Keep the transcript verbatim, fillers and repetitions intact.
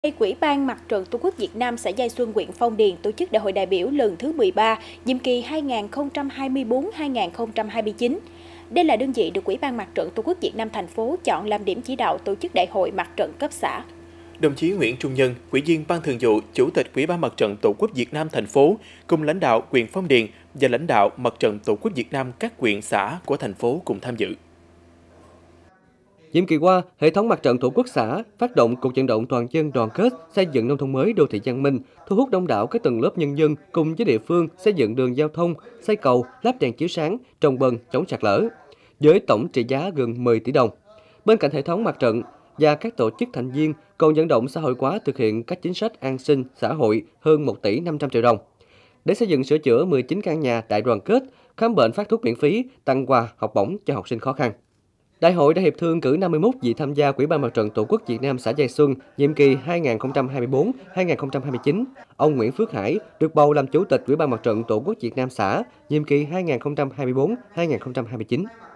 Ủy ban Mặt trận Tổ quốc Việt Nam xã Giai Xuân, huyện Phong Điền tổ chức đại hội đại biểu lần thứ mười ba, nhiệm kỳ hai nghìn không trăm hai mươi tư đến hai nghìn không trăm hai mươi chín. Đây là đơn vị được Ủy ban Mặt trận Tổ quốc Việt Nam thành phố chọn làm điểm chỉ đạo tổ chức đại hội mặt trận cấp xã. Đồng chí Nguyễn Trung Nhân, Ủy viên Ban Thường vụ, Chủ tịch Ủy ban Mặt trận Tổ quốc Việt Nam thành phố cùng lãnh đạo huyện Phong Điền và lãnh đạo Mặt trận Tổ quốc Việt Nam các huyện xã của thành phố cùng tham dự. Nhiệm kỳ qua, hệ thống Mặt trận Tổ quốc xã phát động cuộc vận động toàn dân đoàn kết xây dựng nông thôn mới đô thị văn minh, thu hút đông đảo các tầng lớp nhân dân cùng với địa phương xây dựng đường giao thông, xây cầu, lắp đèn chiếu sáng, trồng bần, chống sạt lở, với tổng trị giá gần mười tỷ đồng. Bên cạnh hệ thống mặt trận và các tổ chức thành viên còn vận động xã hội hóa thực hiện các chính sách an sinh xã hội hơn một tỷ năm trăm triệu đồng để xây dựng sửa chữa mười chín căn nhà đại đoàn kết, khám bệnh phát thuốc miễn phí, tặng quà học bổng cho học sinh khó khăn. Đại hội đã hiệp thương cử năm mươi mốt vị tham gia Ủy ban Mặt trận Tổ quốc Việt Nam xã Giai Xuân nhiệm kỳ hai nghìn không trăm hai mươi tư đến hai nghìn không trăm hai mươi chín. Ông Nguyễn Phước Hải được bầu làm Chủ tịch Ủy ban Mặt trận Tổ quốc Việt Nam xã nhiệm kỳ hai nghìn không trăm hai mươi tư đến hai nghìn không trăm hai mươi chín.